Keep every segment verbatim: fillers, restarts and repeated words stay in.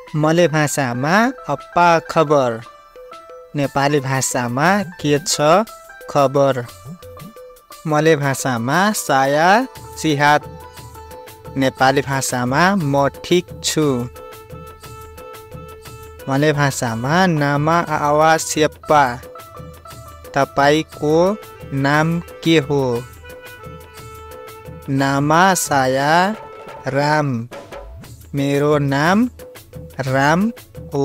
मले भाषामा अप्पा खबर, नेपाली भाषामा के छ खबर। मले भाषामा साया सिहात, नेपाली भाषामा म ठिक छु। मले भाषामा नामा आवा स्यप्पा, तपाईको नाम के हो। नामा साया राम, मेरो नाम राम हो।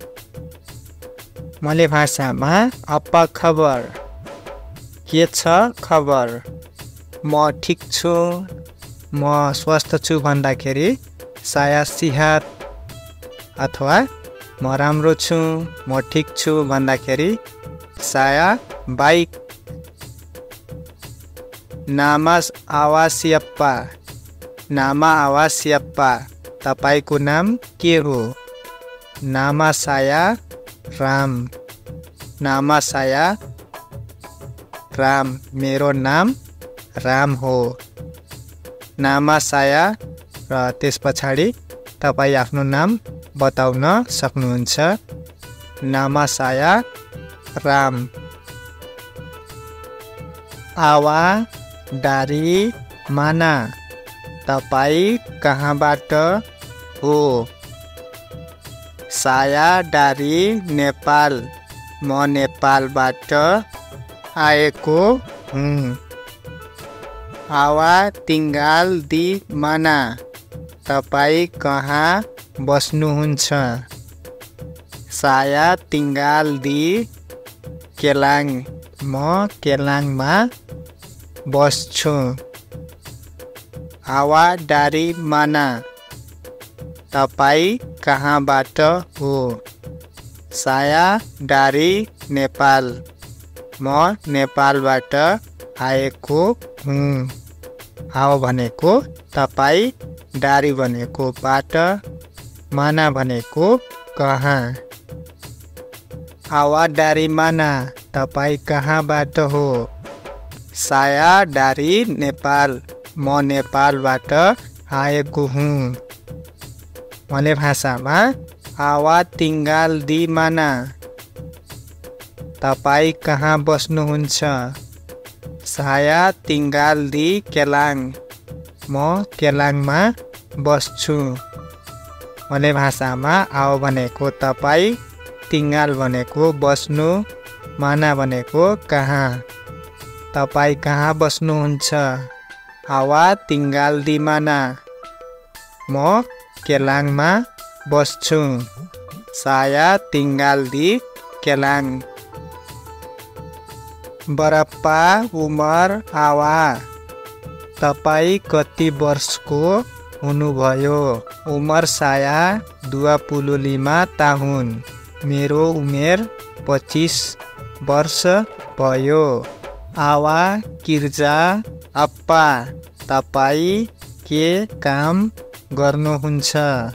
मले भाषामा अप्पा खबर, के छ खबर। म ठिक छु, म स्वस्थ छु भन्दाखेरि साया सिहात अथवा म राम्रो छु, म ठिक छु भन्दाखेरि साया बाइक। नामा आवास्यप्पा, नामा आवास्यप्पा, तपाईको नाम के हो। नामा साया राम, नामा साया राम, मेरो नाम राम हो। नामा साया र त्यस पछाडि तपाईँ आफ्नो नाम बताउन सक्नुहुन्छ। नामा साया राम। आवा डारी माना, तपाईँ कहाँबाट हो। साया डारी नेपाल, म नेपालबाट आएको हुँ। आवा तिङ्गाल दी माना, तपाईँ कहाँ बस्नुहुन्छ। साया तिङ्गाल दी केलाङ, म केलाङमा बस्छु। आवा डारी माना, तपाईँ कहाँबाट हो। साया डारी नेपाल, म नेपालबाट आएको हुँ। आव भनेको तपाईँ, डारी भनेको बाट, माना भनेको कहाँ। आवा डारी माना, तपाईँ कहाँबाट हो। साया डारी नेपाल, म नेपालबाट आएको हुँ। मले भाषामा आवा तिङ्गाल दी माना, तपाईँ कहाँ बस्नुहुन्छ। साया तिङ्गाल दी केलाङ, म केलाङमा बस्छु। मले भाषामा आव भनेको तपाईँ, तिङ्गाल भनेको बस्नु, माना भनेको कहाँ। तपाईँ कहाँ बस्नुहुन्छ। आवा तिङ्गाल दी माना, म केलाङमा बस्छु। साया तिङ्गाल दी केलाङ। बरप्पा उमर आवा, तपाईँ कति वर्षको हुनुभयो। उमर साया दुआ पुलु लिमा ताहुन, मेरो उमेर पच्चिस वर्ष भयो। आवा किर्जा अप्पा, तपाईँ के काम गर्नुहुन्छ।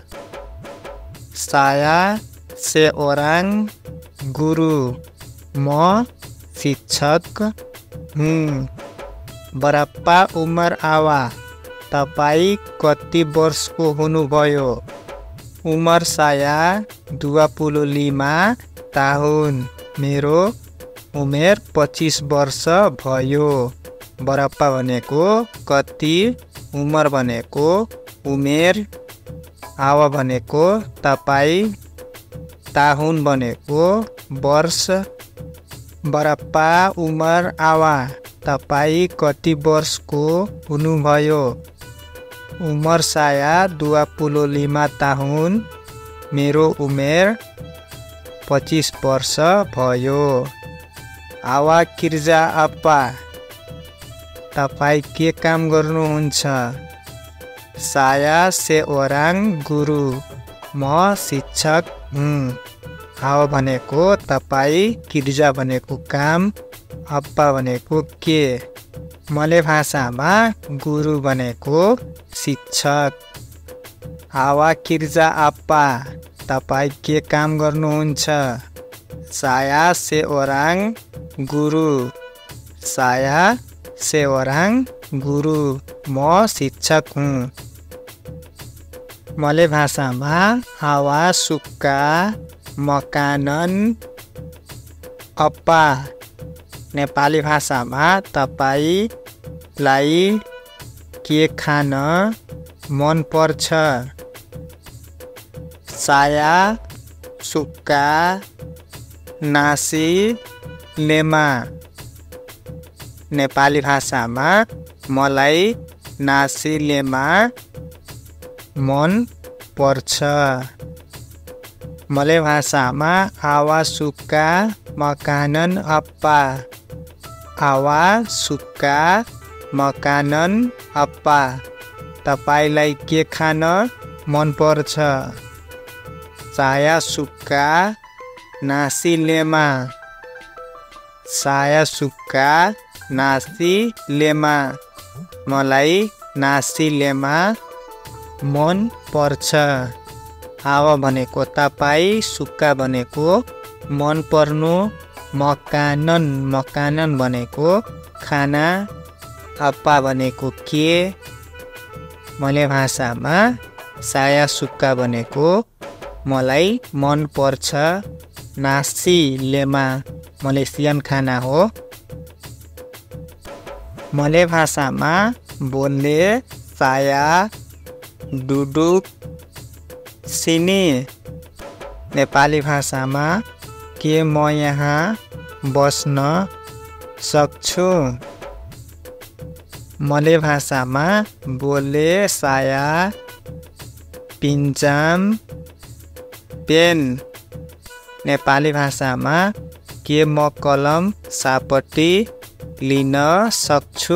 साया से ओराङ गुरु, म शिक्षक हुँ। बरप्पा उमर आवा, तपाईँ कति वर्षको हुनुभयो। उमर साया दुआ पुलु लिमा ताहुन, मेरो उमेर पच्चिस वर्ष भयो। बरप्पा भनेको कति, उमर भनेको उमेर, आवा भनेको तपाईँ, ताहुन भनेको वर्ष। बरप्पा उमर आवा, तपाईँ कति वर्षको हुनुभयो। उमर साया दुआ पुलु लिमा ताहुन, मेरो उमेर पच्चिस वर्ष भयो। आवा किर्जा अप्पा, तपाईँ के काम गर्नुहुन्छ। साया से ओराङ गुरु, म शिक्षक हुँ। आव भनेको तपाईँ, किर्जा भनेको काम, अप्पा भनेको के। मले भाषामा गुरु भनेको शिक्षक। आवा किर्जा अप्पा, तपाईँ के काम गर्नुहुन्छ। साया से ओराङ गुरु, साया से ओराङ गुरु, म शिक्षक हुँ। मले भाषामा हावा सुक्का मकानन अप्पा। नेपाली भाषामा तपाईलाई के खान मन पर्छ? साया सुक्का नासी लेमा। नेपाली भाषामा मलाई नासी लेमा मन पर्छ। मले भाषामा हावा सुक्का मकानन अप्पा। हावा सुक्का मकानन अप्पा। तपाईलाई के खान मन पर्छ? साया सुक्का नासी लेमा। साया सुक्का नासी लेमा। मलाई नासी लेमा मन पर्छ। हावा भनेको तपाईँ, सुक्का भनेको मन पर्नु, मकानन मकानन भनेको खाना, अप्पा भनेको के। मले भाषामा साया सुक्का भनेको मलाई मन पर्छ। नासी लेमा मलेसियन खाना हो। मले भाषामा बोल्ने साया डुडुक सिनी। नेपाली भाषामा के म यहाँ बस्न सक्छु? मले भाषामा बोले साया पिन्जाम पेन। नेपाली भाषामा के म कलम सापट्टी लिन सक्छु?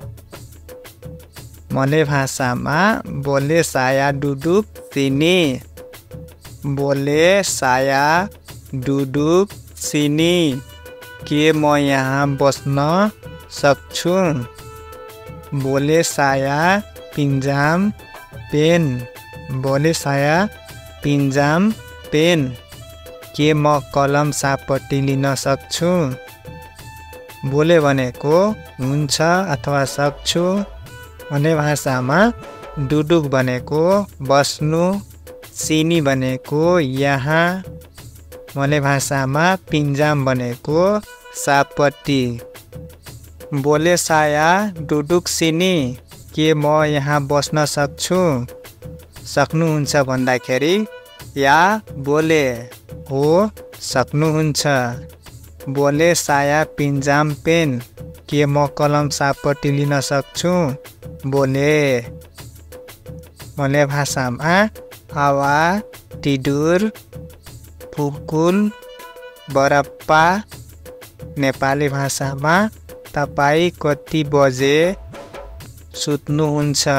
मले भाषामा बोले साया डुडुक सिनी। बोले साया डुडुक सिनी के म यहाँ बस्न सक्छु? बोले साया पिन्जाम पेन। बोले साया पिन्जाम पेन के म कलम सापट्टी लिन सक्छु? बोले भनेको हुन्छ अथवा सक्छु। मले भाषामा डुडुक भनेको बस्नु, सिनी भनेको यहाँ। मले भाषामा पिन्जाम भनेको सापट्टी। बोले साया डुडुक सिनी के म यहाँ बस्न सक्छु? सक्नुहुन्छ भन्दाखेरि या बोले हो सक्नुहुन्छ। बोले साया पिन्जाम पेन के म कलम सापट्टी लिन सक्छु? बोले। मले भाषामा हावा टिडुर फुकुल बरप्पा। नेपाली भाषामा तपाईँ कति बजे सुत्नुहुन्छ?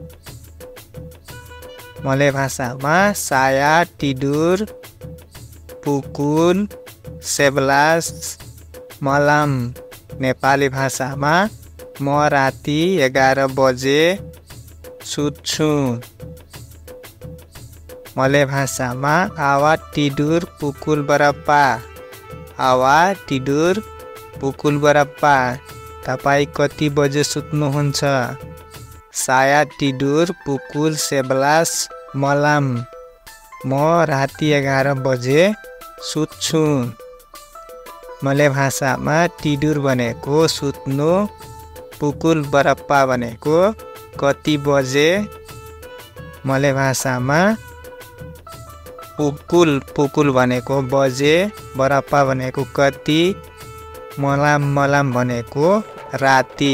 मले भाषामा साया टिडुर पुकुल सेबलास मलाम। नेपाली भाषामा म राति एघार बजे सुत्छु। मले भाषामा आवा टिडुर पुकुल बरप्पा। आवा टिडुर पुकुल बरप्पा तपाईँ कति बजे सुत्नुहुन्छ? साया टिडुर पुकुल सेबलास मलाम म राति एघार बजे सुत्छु। मले भाषामा टिडुर भनेको सुत्नु, पुकुल बरप्पा भनेको कति बजे। मले भाषामा पुकुल पुकुल भनेको बजे, बरप्पा भनेको कति, मलाम मलाम भनेको राति।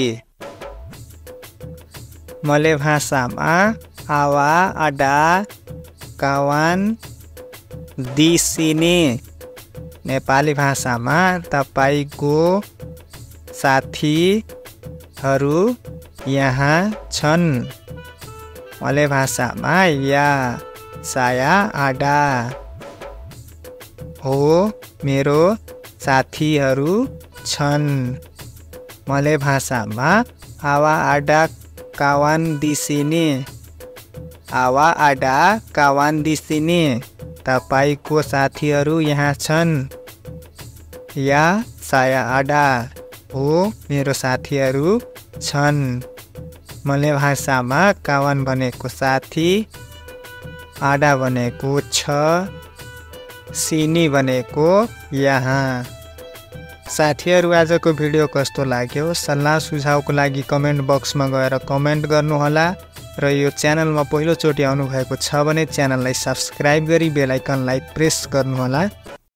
मले भाषामा आवा अडा कावान दिसिने। नेपाली भाषामा तपाईको साथीहरू यहाँ छन्। मले भाषामा या साया आडा हो मेरो साथीहरू छन्। मले भाषामा आवा आडा कावान दिसिने। आवा आडा कावान दिसिने तपाईको साथीहरू यहाँ छन्। या साया आडा हो मेरो साथीहरू छन्। मले भाषामा कावान भनेको साथी, आडा भनेको छ, सिनी भनेको यहाँ। साथीहरू आजको भिडियो कस्तो लाग्यो सल्लाह सुझावको लागि कमेन्ट बक्समा गएर कमेन्ट गर्नुहोला र यो च्यानलमा पहिलोचोटि आउनुभएको छ भने च्यानललाई सब्स्क्राइब गरी बेल आइकनलाई प्रेस गर्नुहोला